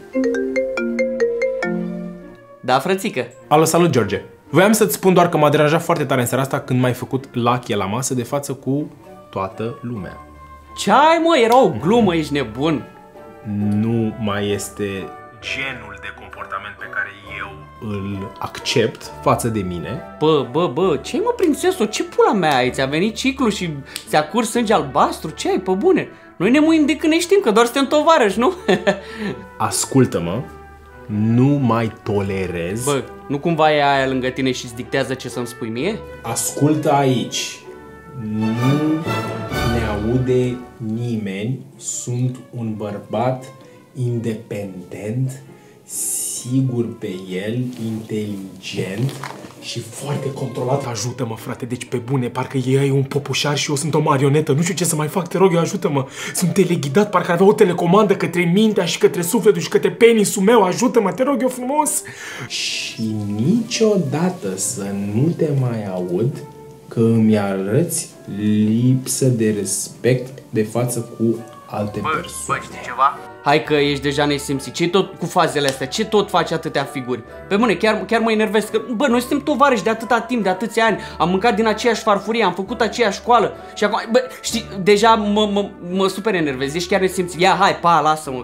Da, frățică? Alo, salut, George. Voiam să-ți spun doar că m-a deranjat foarte tare în seara asta când m-ai făcut lache la masă de față cu toată lumea. Ce ai, mă? Era o glumă, ești nebun. Nu mai este genul de comportament pe care eu îl accept față de mine. Bă, ce-ai, mă, prințeso? Ce pula mea ai? Ți-a venit ciclu și ți-a curs sânge albastru? Ce ai, pe bune? Noi ne muim de când ne știm, că doar suntem tovarăși, nu? Ascultă-mă, nu mai tolerez. Bă, nu cumva e aia lângă tine și îți dictează ce să-mi spui mie? Ascultă aici. Nu ne aude nimeni. Sunt un bărbat independent, sigur pe el, inteligent și foarte controlat. Ajută-mă, frate, deci pe bune, parcă ei un popușar și eu sunt o marionetă. Nu știu ce să mai fac, te rog eu, ajută-mă. Sunt teleghidat, parcă avea o telecomandă către mintea și către sufletul și către penisul meu. Ajută-mă, te rog eu frumos. Și niciodată să nu te mai aud că îmi arăți lipsă de respect de față cu alte persoane. Bă, știi ceva? Hai că ești deja nesimțit. Ce tot cu fazele astea? Ce tot faci atâtea figuri? Pe bune, chiar mă enervez că, bă, noi suntem tovarăși de atâta timp, de atâția ani. Am mâncat din aceeași farfurie, am făcut aceeași școală. Și acum, bă, știi, deja mă super enervez. Ești chiar nesimțit. Ia, hai, pa, lasă-mă.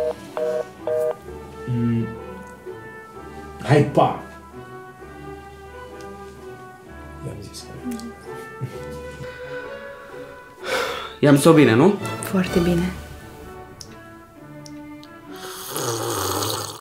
Hai, pa! I-am zis. I-am zis-o bine, nu? Foarte bine.